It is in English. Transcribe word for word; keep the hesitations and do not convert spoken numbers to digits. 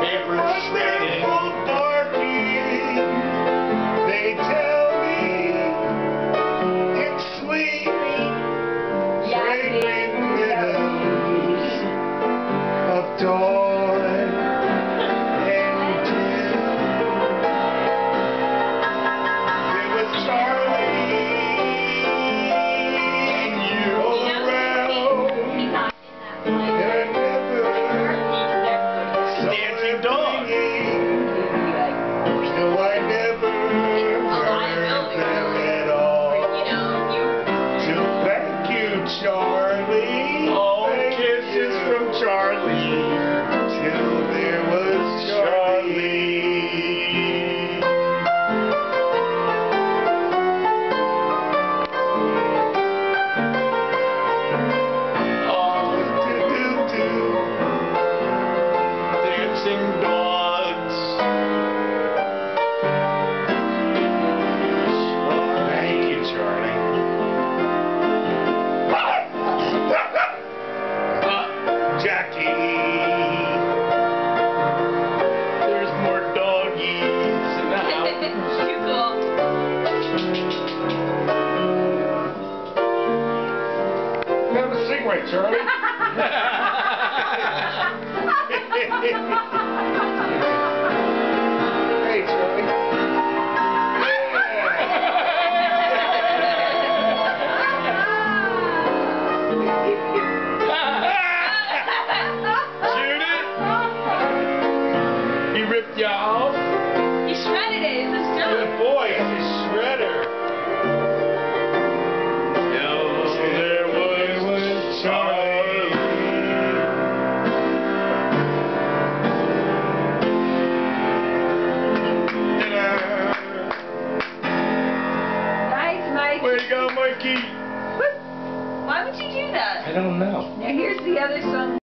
Paper shredding. They tell me it's sweet, fragrant meadows of dawn and dew. There was Charlie and you all around. There never Dancing dog. Still I never heard them at all. So thank you, Charlie. Oh, Thank kisses you. from Charlie. Till there was Charlie. Oh, Do-do-do. dancing dogs. Thank you, Charlie. Jackie. There's more doggies in the house. Never sing right, Charlie. Hey, Charlie. Shoot it. He ripped you off. You shredded it. It's a Good joke. boy, he's a shredder. Till there was Charlie. Nice, Mike. Way to go, Mikey. Why would you do that? I don't know. Now here's the other song.